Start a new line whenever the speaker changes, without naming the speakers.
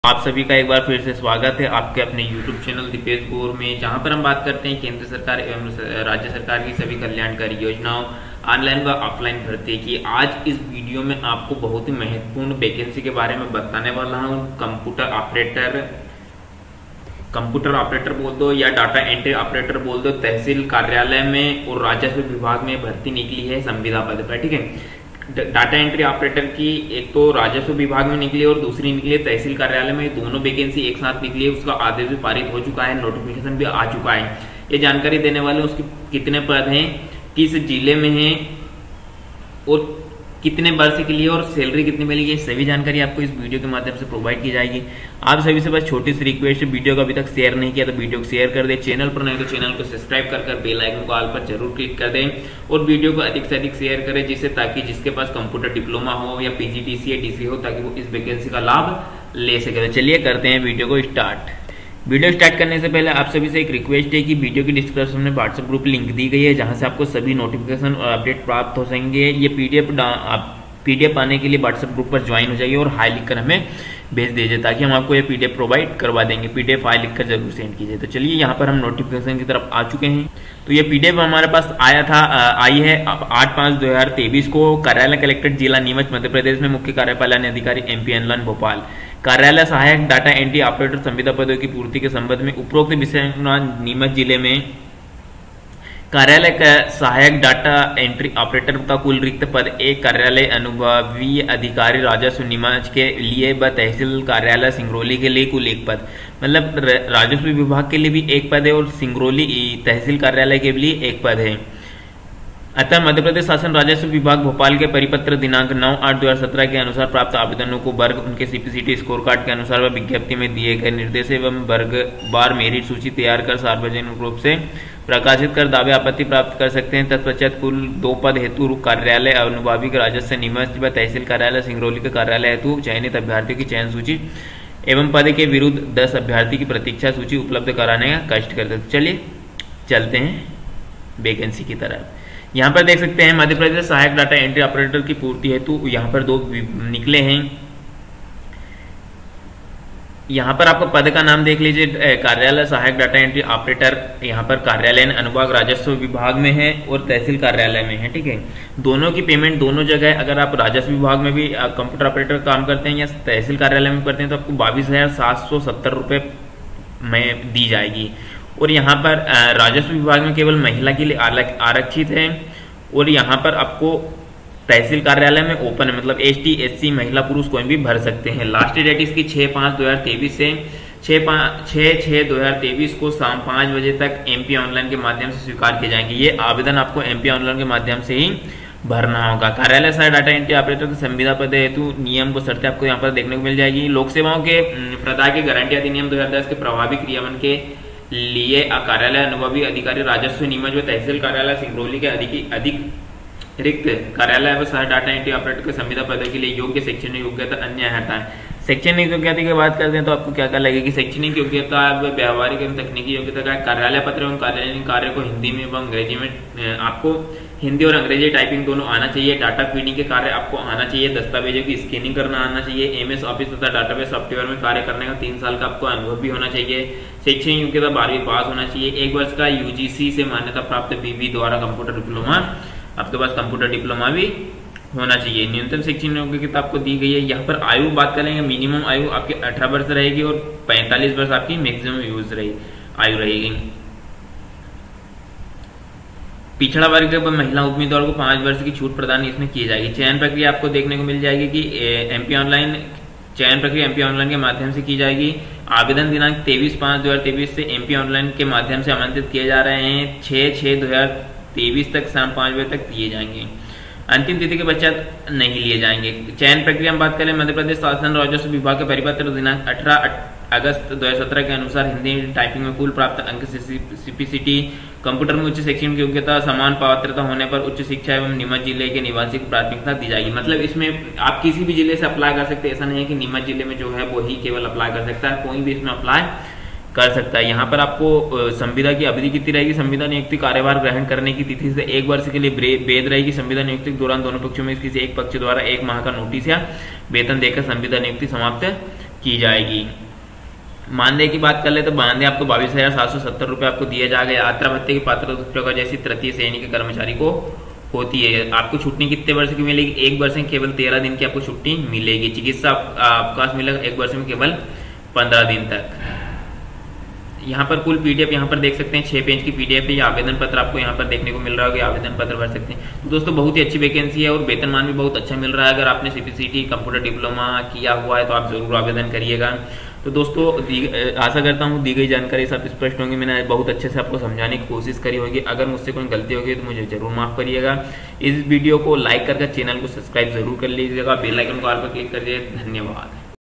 आप सभी का एक बार फिर से स्वागत है आपके अपने YouTube चैनल दीपेश गौर में, जहां पर हम बात करते हैं केंद्र सरकार एवं राज्य सरकार की सभी कल्याणकारी योजनाओं, ऑनलाइन व ऑफलाइन भर्ती की। आज इस वीडियो में आपको बहुत ही महत्वपूर्ण वैकेंसी के बारे में बताने वाला हूं। कंप्यूटर ऑपरेटर बोल दो या डाटा एंट्री ऑपरेटर बोल दो, तहसील कार्यालय में और राजस्व विभाग में भर्ती निकली है संविदा पद पर। ठीक है, डाटा एंट्री ऑपरेटर की एक तो राजस्व विभाग में निकली और दूसरी निकली है तहसील कार्यालय में। दोनों वैकेंसी एक साथ निकली है। उसका आदेश भी पारित हो चुका है, नोटिफिकेशन भी आ चुका है। ये जानकारी देने वाले उसके कितने पद हैं, किस जिले में हैं और कितने वर्ष के लिए और सैलरी कितनी मिलेगी, सभी जानकारी आपको इस वीडियो के माध्यम से प्रोवाइड की जाएगी। आप सभी से बस छोटी सी रिक्वेस्ट है, वीडियो को अभी तक शेयर नहीं किया तो वीडियो को शेयर कर दें। चैनल पर नहीं तो चैनल को सब्सक्राइब कर बेल आइकन को ऑल पर जरूर क्लिक कर दें और वीडियो को अधिक से अधिक शेयर करें, जिससे ताकि जिसके पास कंप्यूटर डिप्लोमा हो या पीजीडीसी या डीसी हो, ताकि वो इस वैकेंसी का लाभ ले सके। तो चलिए करते हैं वीडियो को स्टार्ट। वीडियो स्टार्ट करने से पहले आप सभी से एक रिक्वेस्ट है कि वीडियो की डिस्क्रिप्शन में व्हाट्सएप ग्रुप लिंक दी गई है, जहां से आपको सभी नोटिफिकेशन और अपडेट प्राप्त हो सकेंगे। ये पीडीएफ पाने के लिए व्हाट्सएप ग्रुप पर ज्वाइन हो जाइए और हाई लिखकर हमें भेज दीजिए, ताकि हम आपको ये पीडीएफ प्रोवाइड करवा देंगे। पीडीएफ हाई लिखकर जरूर सेंड कीजिए। तो चलिए यहाँ पर हम नोटिफिकेशन की तरफ आ चुके हैं। तो ये पीडीएफ हमारे पास आई है 8/5/2023 को। कार्यालय कलेक्टर जिला नीमच मध्य प्रदेश में, मुख्य कार्यपालन अधिकारी एमपी ऑनलाइन भोपाल। कार्यालय सहायक डाटा एंट्री ऑपरेटर संविदा पदों की पूर्ति के संबंध में उपरोक्त विषय नीमच जिले में कार्यालय का सहायक डाटा एंट्री ऑपरेटर का कुल रिक्त पद एक, कार्यालय अनुभवी अधिकारी राजस्व नीमच के लिए व तहसील कार्यालय सिंगरौली के लिए कुल एक पद। मतलब राजस्व विभाग के लिए भी एक पद है और सिंगरौली तहसील कार्यालय के लिए एक पद है। अतः मध्य प्रदेश शासन राजस्व विभाग भोपाल के परिपत्र दिनांक 9/8/2017 के अनुसार प्राप्त आवेदनों को वर्ग उनके सीपीसीटी स्कोर कार्ड के अनुसार व विज्ञप्ति में दिए गए निर्देश एवं वर्ग बार मेरिट सूची तैयार कर सार्वजनिक रूप से प्रकाशित कर दावे आपत्ति प्राप्त कर सकते हैं। तत्पश्चात कुल 2 पद हेतु कार्यालय अनुभावी राजस्व नीमच व तहसील कार्यालय सिंगरौली के कार्यालय हेतु चयनित अभ्यर्थियों की चयन सूची एवं पद के विरुद्ध 10 अभ्यर्थी की प्रतीक्षा सूची उपलब्ध कराने का कष्ट करते। चलिए चलते हैं वैकेंसी की तरफ। यहाँ पर देख सकते हैं मध्य प्रदेश सहायक डाटा एंट्री ऑपरेटर की पूर्ति हेतु यहाँ पर 2 निकले हैं। यहाँ पर आपको पद का नाम देख लीजिए, कार्यालय सहायक डाटा एंट्री ऑपरेटर यहाँ पर कार्यालय अनुभाग राजस्व विभाग में है और तहसील कार्यालय में है। ठीक है, दोनों की पेमेंट दोनों जगह, अगर आप राजस्व विभाग में भी कंप्यूटर ऑपरेटर काम करते हैं या तहसील कार्यालय में करते हैं तो आपको 22,770 रुपये में दी जाएगी। और यहाँ पर राजस्व विभाग में केवल महिला के लिए आरक्षित है और यहाँ पर आपको तहसील कार्यालय में ओपन है, मतलब एसटी एससी महिला पुरुष कोई भी भर सकते हैं। लास्ट डेट इसकी 6/5/2023 से 6/6/2023 को शाम 5 बजे तक एमपी ऑनलाइन के माध्यम से स्वीकार किए जाएंगे। ये आवेदन आपको एमपी ऑनलाइन के माध्यम से ही भरना होगा। कार्यालय सहायक डाटा एंट्री ऑपरेटर की संविदा पद हेतु नियम व शर्तें आपको यहाँ पर देखने को मिल जाएगी। लोक सेवाओं के प्रदाय के गारंटी अधिनियम 2010 के प्रभावी क्रियान्वयन के लिए कार्यालय अनुभवी अधिकारी राजस्व नीमच व तहसील कार्यालय सिंगरौली के अधिक रिक्त कार्यालय व सहायक डाटा एंट्री ऑपरेटर के संविदा पद के लिए योग्य शैक्षणिक योग्यता अन्य अर्हता है। शैक्षणिक योग्यता की बात करते हैं तो आपको क्या क्या लगेगी। शैक्षणिक योग्यता व्यावहारिक एवं तकनीकी योग्यता का कार्यालय पत्र एवं कार्यालयीन कार्य को हिंदी में एवं अंग्रेजी में, आपको हिंदी और अंग्रेजी टाइपिंग दोनों आना चाहिए। डाटा फीडिंग के कार्य आपको आना चाहिए। दस्तावेजों की स्कैनिंग करना आना चाहिए। एमएस ऑफिस तथा डाटाबेस सॉफ्टवेयर में कार्य करने का 3 साल का आपको अनुभव भी होना चाहिए। शैक्षणिक योग्यता 12वीं पास होना चाहिए। 1 वर्ष का यूजीसी से मान्यता प्राप्त बीबी द्वारा कंप्यूटर डिप्लोमा, आपके पास कंप्यूटर डिप्लोमा भी होना चाहिए। न्यूनतम शैक्षणिक योग्यता आपको दी गई है। यहाँ पर आयु बात करेंगे, मिनिमम आयु आपकी 18 वर्ष रहेगी और 45 वर्ष आपकी मैक्सिमम आयु रहेगी। पिछड़ा वर्ग महिला उम्मीदवार को 5 वर्ष की छूट प्रदान इसमें की जाएगी। चयन प्रक्रिया आपको देखने को मिल जाएगी कि एमपी ऑनलाइन चयन प्रक्रिया एमपी ऑनलाइन के माध्यम से की जाएगी। आवेदन दिनांक 23/5/2023 से एमपी ऑनलाइन के माध्यम से आमंत्रित किए जा रहे हैं। 6/6/2023 तक शाम 5 बजे तक दिए जाएंगे। अंतिम तिथि के पश्चात नहीं लिए जाएंगे। चयन प्रक्रिया में बात करें, मध्य प्रदेश शासन राजस्व विभाग के परिपत्र दिनांक 18 अगस्त 2017 के अनुसार हिंदी टाइपिंग में कुल प्राप्त अंक सीपीसीटी, कंप्यूटर में उच्च शैक्षणिक योग्यता, समान पात्रता होने पर उच्च शिक्षा एवं नीमच जिले के निवासी को प्राथमिकता दी जाएगी। मतलब इसमें आप किसी भी जिले से अप्लाई कर सकते हैं, ऐसा नहीं है कि नीमच जिले में जो है वो ही केवल अप्लाई कर सकता है, कोई भी इसमें अप्लाई कर सकता है। यहाँ पर आपको संविदा की अवधि कितनी रहेगी। संविदा नियुक्ति कार्यभार ग्रहण करने की तिथि से 1 वर्ष के लिए वैध रहेगी। संविदा नियुक्ति के दौरान दोनों पक्षों में किसी एक पक्ष द्वारा 1 माह का नोटिस या वेतन देकर संविदा नियुक्ति समाप्त की जाएगी। मानदेय की बात कर ले तो मानदेय आपको 22,770 रुपये आपको दिया जाएगा। यात्रा भत्ते की पात्रता जैसी तृतीय श्रेणी के कर्मचारी को होती है। आपको छुट्टी कितने वर्ष की मिलेगी? 1 वर्ष में केवल 13 दिन की आपको छुट्टी मिलेगी। चिकित्सा अवकाश मिलेगा 1 वर्ष में केवल 15 दिन तक। यहाँ पर कुल पीडीएफ यहाँ पर देख सकते हैं, 6 पेज की पीडीएफ है। आवेदन पत्र आपको यहाँ पर देखने को मिल रहा होगा, आवेदन पत्र भर सकते हैं। तो दोस्तों बहुत ही अच्छी वैकेंसी है और वेतनमान भी बहुत अच्छा मिल रहा है। अगर आपने सीपीसीटी कंप्यूटर डिप्लोमा किया हुआ है तो आप जरूर आवेदन करिएगा। तो दोस्तों आशा करता हूँ दी गई जानकारी सब स्पष्ट होंगी। मैंने बहुत अच्छे से आपको समझाने की कोशिश करी होगी। अगर मुझसे कोई गलती होगी तो मुझे जरूर माफ करिएगा। इस वीडियो को लाइक करके चैनल को सब्सक्राइब जरूर कर लीजिएगा, बेल आइकन को ऑल पर क्लिक करिए। धन्यवाद।